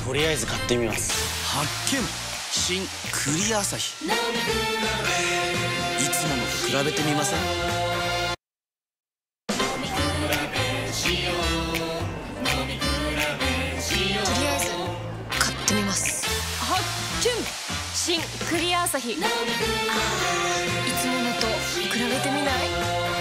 とりあえず買ってみます。 発見。新クリアアサヒ。いつものと比べてみません？ とりあえず買ってみます。発見。新クリアアサヒ。いつものと比べてみない？